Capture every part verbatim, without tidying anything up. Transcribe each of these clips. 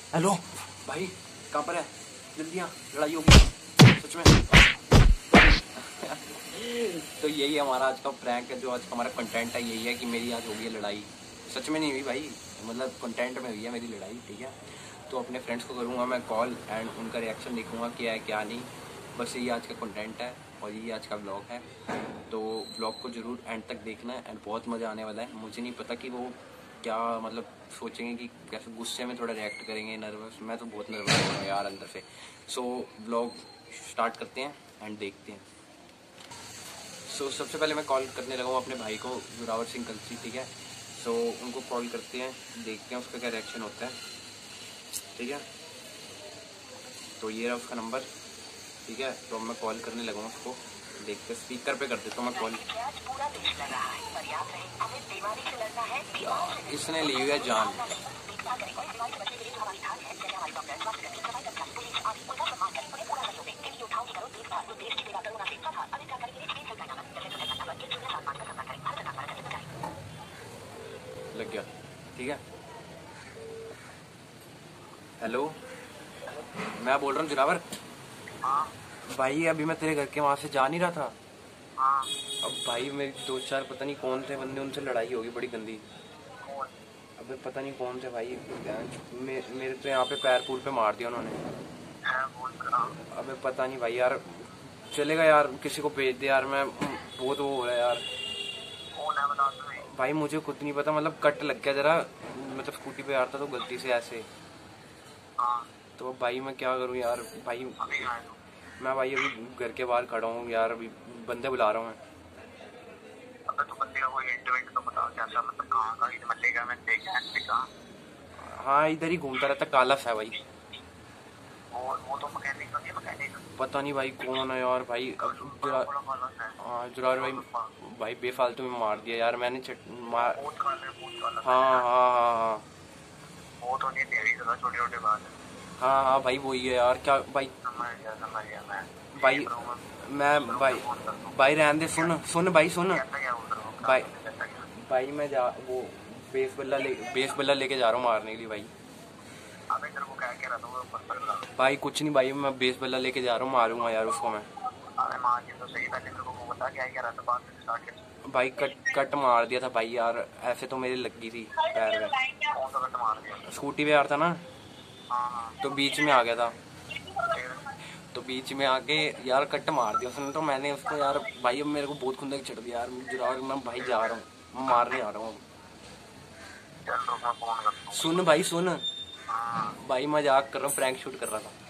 Hello भाई, कहाँ पर है? जल्दी आ, लड़ाई होगी सच में। तो यही है हमारा आज का प्रैंक है, जो आज का हमारा कंटेंट है यही है कि मेरी आज होगी है लड़ाई। सच में नहीं हुई भाई, मतलब कंटेंट में हुई है मेरी लड़ाई, ठीक है। तो अपने फ्रेंड्स को करूँगा मैं कॉल एंड उनका रिएक्शन देखूँगा क्या है क्या नहीं। बस यही आज का कंटेंट है और यही आज का ब्लॉग है। तो ब्लॉग को ज़रूर एंड तक देखना है एंड बहुत मज़ा आने वाला है। मुझे नहीं पता कि वो क्या मतलब सोचेंगे कि कैसे गुस्से में थोड़ा रिएक्ट करेंगे, नर्वस। मैं तो बहुत नर्वस हो रहा हूँ यार अंदर से। सो ब्लॉग स्टार्ट करते हैं एंड देखते हैं। सो so, सबसे पहले मैं कॉल करने लगा हूँ अपने भाई को, जोरावर सिंह कलसी, ठीक है। सो so, उनको कॉल करते हैं, देखते हैं उसका क्या रिएक्शन होता है, ठीक है। तो ये रहा उसका नंबर, ठीक है। तो मैं कॉल करने लगा हूँ उसको, देखते स्पीकर पे कर देता हूँ मैं कॉल। इसने ली हुई है जान। लग गया, ठीक है। हेलो, मैं बोल रहा हूँ जोरावर। भाई अभी मैं तेरे घर के वहाँ से जा नहीं रहा था। अब भाई मेरे दो चार पता नहीं कौन थे बंदे, उनसे लड़ाई होगी बड़ी गंदी। अबे पता नहीं कौन थे भाई, मे, मेरे तो यहाँ पे पैर पूर पे मार दिया उन्होंने। अबे पता नहीं भाई यार, चलेगा यार, किसी को भेज दे यार, मैं बहुत वो हो रहा है यार। भाई मुझे खुद नहीं पता, मतलब कट लग गया जरा, मतलब स्कूटी पे आ रहा था तो गलती से ऐसे। तो भाई मैं क्या करूँ यार। भाई मैं भाई अभी घर के बाहर खड़ा हूँ यार, अभी बंदे बुला रहा हूँ मैं। हाँ इधर ही घूमता रहता, काला सा है भाई। वो तो मैकेनिक नहीं, मैकेनिक पता नहीं भाई कौन है यार। भाई हाँ जुरार भाई, भाई बेफालतू में मार दिया यार मैंने चट मार। हाँ हाँ हाँ हाँ वो तो नहीं, छोटे छोटे बात है। हाँ हाँ भाई वही है यार, क्या भाई भाई मैं भाई भाई रहने दे, सुन सुन भाई सुन भाई भाई मैं जा वो बेस बल्ला ले बेस बल्ला लेके जा रहा हूँ मारने के लिए भाई। भाई कुछ नहीं भाई, मैं बेस बल्ला लेके जा रहा हूँ, मारूंगा यार उसको मैं। भाई कट कट मार दिया था भाई यार, ऐसे तो मेरी लगी थी पैर में। स्कूटी पे यार था ना, तो बीच में आ गया था, तो बीच में आके यार कट मार दिया उसने। तो मैंने उसको यार भाई, अब मेरे को बहुत खुंदक चढ़ गया यार। जुरावर मैं भाई जा रहा हूँ, मैं मारने आ रहा हूँ। सुन भाई सुन भाई, मजाक कर रहा हूँ, प्रैंक शूट कर रहा था,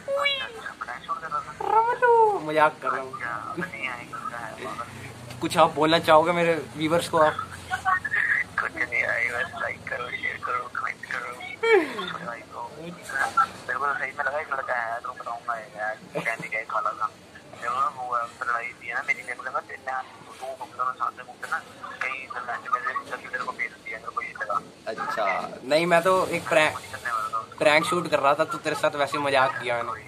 मजाक कर रहा हूँ। कुछ आप बोलना चाहोगे मेरे व्यूवर्स को? आप कुछ नहीं आई, बस लाइक करो, शेयर करो, कमेंट करो। भाई को मेरे को सही में लगा एक लड़का है, तो बताऊंगा यार कहने का खाला था जब वो लड़ाई थी ना मेरी, मेरे को लगा तेरे तो घूमता साथ में घूमते ना कहीं मेरे को भेज दिया, मेरे को ये लगा। अच्छा नहीं, मैं तो एक प्रैंक प्रैंक शूट कर रहा था, तो तेरे साथ वैसे मजाक किया मैंने।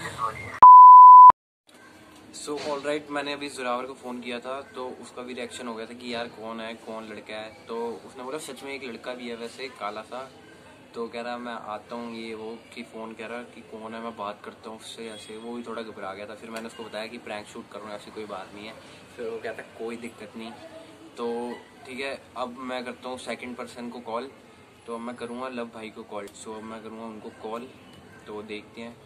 सो ऑल राइट, मैंने अभी जोरावर को फ़ोन किया था, तो उसका भी रिएक्शन हो गया था कि यार कौन है, कौन लड़का है। तो उसने बोला सच में एक लड़का भी है वैसे काला सा। तो कह रहा मैं आता हूँ ये वो, कि फ़ोन कह रहा कि कौन है, मैं बात करता हूँ उससे ऐसे। वो भी थोड़ा घबरा गया था। फिर मैंने उसको बताया कि प्रैंक शूट कर रहा हूँ, ऐसी कोई बात नहीं है। फिर वो कहता कोई दिक्कत नहीं। तो ठीक है, अब मैं करता हूँ सेकेंड पर्सन को कॉल। तो अब मैं करूँगा लव भाई को कॉल। सो अब मैं करूँगा उनको कॉल, तो देखते हैं।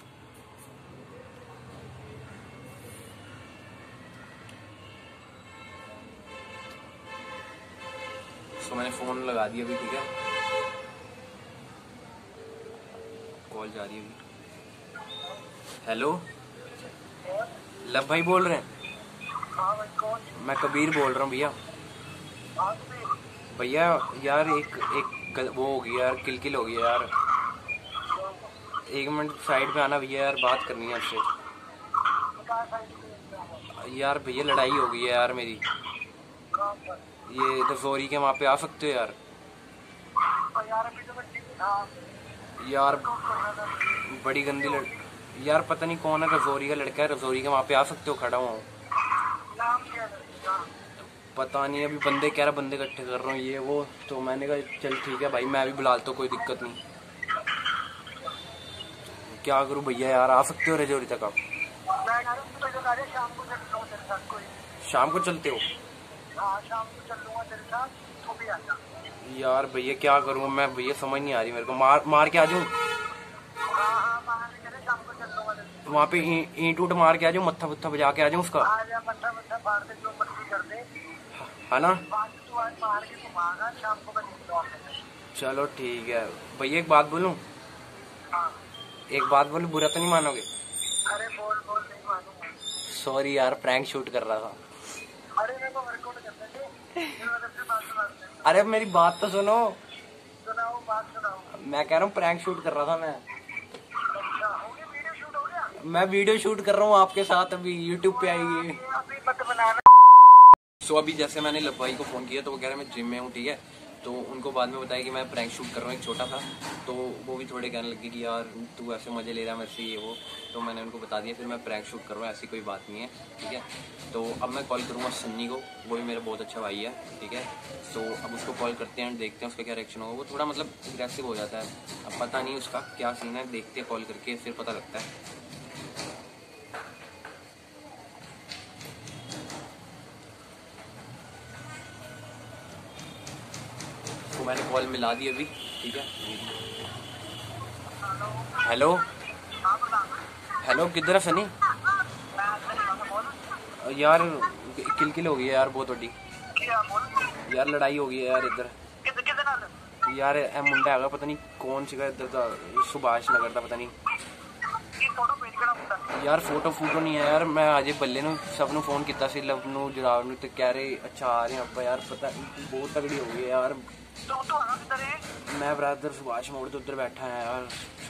तो मैंने फ़ोन लगा दिया अभी, ठीक है। कॉल जा रही है अभी। हेलो, लव भाई बोल रहे हैं? मैं कबीर बोल रहा हूँ भैया। भैया यार एक एक वो हो गई यार, किल किल हो गई यार। एक मिनट साइड पे आना भैया यार, बात करनी है आपसे यार। भैया लड़ाई हो गई है यार मेरी, ये रजौरी के वहाँ पे आ सकते हो यार? यार बड़ी गंदी लड़ यार, पता नहीं कौन है, रजौरी का लड़का है, रजौरी के वहाँ पे आ सकते हो? खड़ा हूँ, पता नहीं, अभी बंदे कह रहा बंदे इकट्ठे कर रहा हूँ ये वो। तो मैंने कहा चल ठीक है भाई, मैं भी बुला लेता हूँ, कोई दिक्कत नहीं। क्या करूँ भैया यार, आ सकते हो रजौरी तक आप? शाम को चलते हो? शाम को चल लूंगा तेरे साथ, तू भी आजा। यार भैया क्या करूँ मैं, भैया समझ नहीं आ रही मेरे को, मार मार के आ जाऊँ? वहाँ पे ईंट उट मार के आ जाऊँ, मत्था वत्था बजा के आ जाऊँ उसका, है ना? चलो ठीक है भैया, एक बात बोलूं? एक बात बोलूं, बुरा तो नहीं मानोगे? अरे बोल बोल, नहीं मानूंगा। सॉरी यार, प्रैंक शूट कर रहा था। अरे मेरे को वर्कआउट करने दे। अरे मेरी बात तो सुनो। सुनाओ, बात सुनाओ। मैं कह रहा हूँ प्रैंक शूट कर रहा था मैं। अच्छा, हो गया? वीडियो शूट हो गया? मैं वीडियो शूट कर रहा हूँ आपके साथ, अभी यूट्यूब पे आएगी। अभी मत बनाना। सो अभी जैसे मैंने लब्बाई को फोन किया तो वो कह रहे मैं जिम में हूँ, ठीक है। तो उनको बाद में बताया कि मैं प्रैंक शूट कर रहा हूँ एक छोटा सा, तो वो भी थोड़े कहने लगे कि यार तू ऐसे मजे ले रहा है मेरे से, ये वो। तो मैंने उनको बता दिया फिर मैं प्रैंक शूट कर रहा हूँ, ऐसी कोई बात नहीं है, ठीक है। तो अब मैं कॉल करूँगा सन्नी को, वो भी मेरा बहुत अच्छा भाई है, ठीक है। तो अब उसको कॉल करते हैं, देखते हैं उसका क्या रिएक्शन होगा। वो थोड़ा मतलब अग्रेसिव हो जाता है, अब पता नहीं उसका क्या सीन है, देखते हैं कॉल करके फिर पता लगता है। तो मैंने कॉल मिला दी अभी, ठीक है। हेलो हेलो, किधर है सनी? यार किलकिल हो गई है यार बहुत बड़ी यार, लड़ाई हो गई है यार इधर यार। ए मुंडा है पता नहीं कौन सी इधर का, सुभाष नगर का पता नहीं यार। फोटो फूटो नहीं है यार, मैं अजय बल्ले ने सब फोन किया सी, लव नू जराब नू, तो कह रहे अच्छा आ रहे हैं यार, पता बहुत तगड़ी हो गई है यार। मैं ब्रदर सुभाष मोड़ तो उधर बैठा है यार।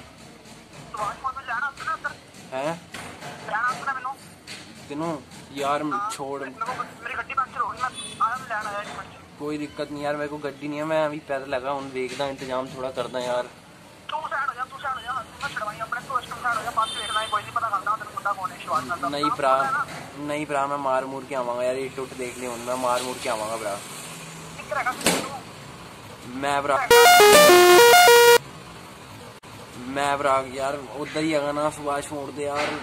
हैं तीनों यार छोड़, कोई दिक्कत नहीं यार, मेरे को गड्डी नहीं है, मैं अभी पैदल लगा हूँ, देखदा इंतजाम थोड़ा करदा यार। नहीं भरा, नहीं भरा, मैं मार मूर के आवांगा यार, इट उट देख लिया मैं, मार मूर के आवांगा भरा। मैं भरा मैं भरा यार उधर ही है ना, सुभाष मोड़ दे यार।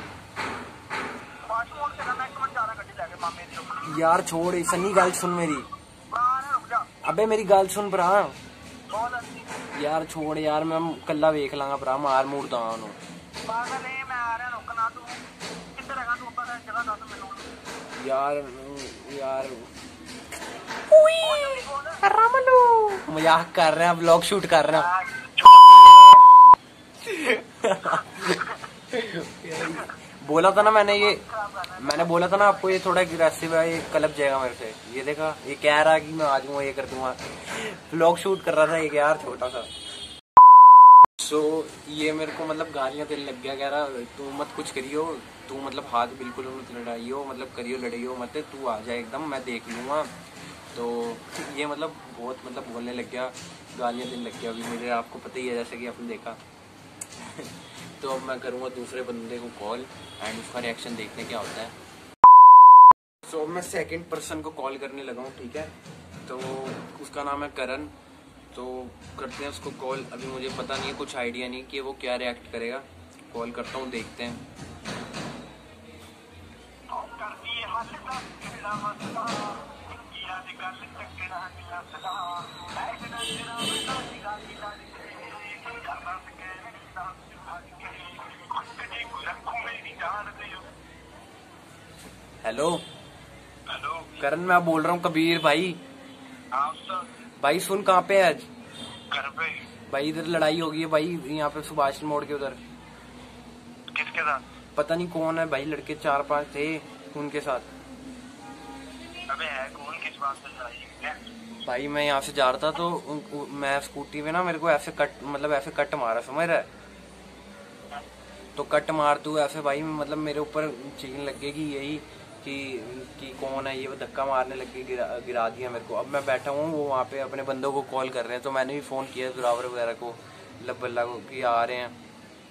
यार छोड़, सन्नी गल सुन मेरी, अबे मेरी गल सुन भरा यार, छोड़ यार, मैं कला वेख लांगा भरा, मार मूर दा ओनू यार। यार मजाक कर रहे हैं, ब्लॉग शूट कर रहे हैं। बोला था ना मैंने, ये मैंने बोला था ना आपको, ये थोड़ा अग्रेसिव है, ये कलप जाएगा मेरे से। ये देखा, ये कह रहा है कि मैं आ जाऊंगा, ये कर दूंगा। ब्लॉग शूट कर रहा था एक यार छोटा सा। सो so, ये मेरे को मतलब गालियां देने लग गया, कह रहा तू मत कुछ करियो, तू मतलब हाथ बिल्कुल मत लड़ाइयो, मतलब करियो लड़ाइयो मत, तू आ जाए एकदम, मैं देख लूँगा। तो ये मतलब बहुत मतलब बोलने लग गया, गालियाँ देने लग गया। अभी मुझे आपको पता ही है जैसे कि आपने देखा। तो अब मैं करूँगा दूसरे बंदे को कॉल एंड उसका रिएक्शन देखने क्या होता है। सो so, मैं सेकंड पर्सन को कॉल करने लगा हूँ, ठीक है। तो उसका नाम है करण, तो करते हैं उसको कॉल। अभी मुझे पता नहीं है, कुछ आइडिया नहीं कि वो क्या रिएक्ट करेगा। कॉल करता हूँ, देखते हैं। हेलो हेलो करण, मैं बोल रहा हूँ कबीर भाई। भाई सुन, कहाँ पे है आज? घर पे भाई इधर लड़ाई हो गई है भाई, यहाँ पे सुभाष मोड़ के उधर। किसके साथ? पता नहीं कौन है भाई, लड़के चार पांच थे उनके साथ। अबे है कौन, किस बात से लड़ाई है? भाई मैं यहाँ से जा रहा था तो उन, उ, मैं स्कूटी में ना, मेरे को ऐसे कट मतलब ऐसे कट मारा, समझ रहा है? तो कट मार तू ऐसे भाई, मतलब मेरे ऊपर चीखने लगेगी यही कि कि कौन है ये, वो धक्का मारने लगे, गिरा गिरा दिया मेरे को। अब मैं बैठा हूँ, वो वहाँ पे अपने बंदों को कॉल कर रहे हैं, तो मैंने भी फ़ोन किया ड्राइवर वगैरह को, लब्बल्ला को, कि आ रहे हैं।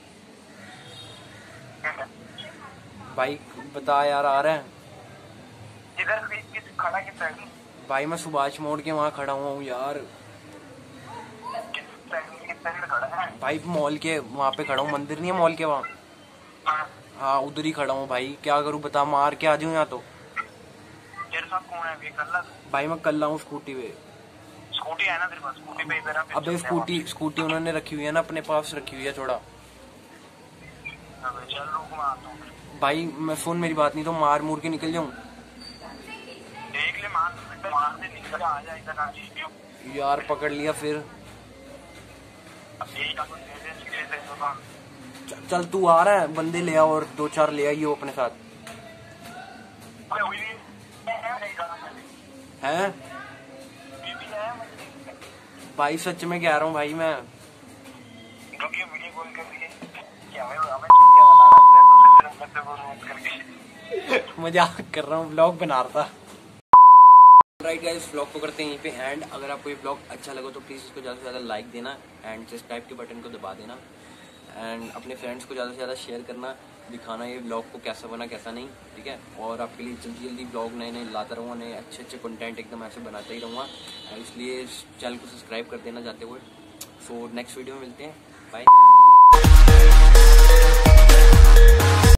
भाई बता यार, आ रहे हैं? इधर खड़ा कितना है? भाई मैं सुभाष मोड़ के वहाँ खड़ा हुआ हूँ यार। कितना खड़ा है? भाई मॉल के वहाँ पे खड़ा हूँ, मंदिर नहीं है मॉल के वहाँ, हाँ उधर ही खड़ा हूँ भाई। क्या करूँ बता, मार के आ जाऊँ यहाँ तो। तेरे साथ कौन है अभी? कल्ला भाई मैं कल आऊँ स्कूटी पे। स्कूटी है ना तेरे पास? स्कूटी पे इधर आ, फिर अबे चलते हैं स्कूटी स्कूटी उन्होंने रखी हुई है ना, अपने पास रखी हुई है थोड़ा। वहाँ। अबे चल रुक, मैं आता हूँ। भाई मैं सुन मेरी बात, नहीं तो मार मूर के निकल जाऊँ। देख ले, मार तो मार दे, निकल आ जा इधर। आ जी यार पकड़ लिया फिर। अब यही का कुछ दे दे, निकले थे तो ना। च- चल तू आ रहा है, बंदे ले आ और दो चार ले आइयो अपने साथ। अबे हुई नहीं नहीं जाना हैं बीबी है मुझे। भाई सच में कह रहा हूँ भाई मैं। क्योंकि वीडियो कॉल कर रही है क्या? हमें हमें क्या बना रहा है दूसरे नंबर से फोन करके? मजाक कर रहा हूँ, ब्लॉग बना रहा था। राइट गाइस, व्लॉग को करते हैं यहीं पे एंड। अगर आपको ये व्लॉग अच्छा लगा तो प्लीज़ इसको ज़्यादा से ज़्यादा लाइक देना एंड सब्सक्राइब के बटन को दबा देना एंड अपने फ्रेंड्स को ज़्यादा से ज़्यादा शेयर करना, दिखाना ये व्लॉग को कैसा बना कैसा नहीं, ठीक है। और आपके लिए जल्दी जल्दी व्लॉग नए नए लाता रहूँगा, नए अच्छे अच्छे कंटेंट एकदम ऐसे बनाता ही रहूँगा, इसलिए चैनल को सब्सक्राइब कर देना जाते हुए। सो नेक्स्ट वीडियो में मिलते हैं, बाय।